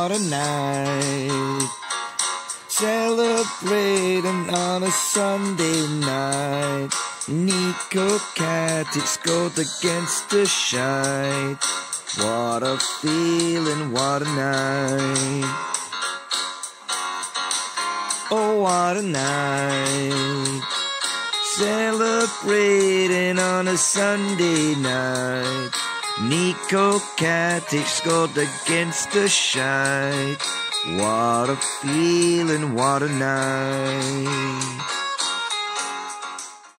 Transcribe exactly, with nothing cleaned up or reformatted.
what a night. Celebrating on a Sunday night. Niko Katic scored against the Shite. What a feeling, what a night. Oh, what a night. Celebrating on a Sunday night. Niko Katic scored against the Shite. What a feeling, what a night.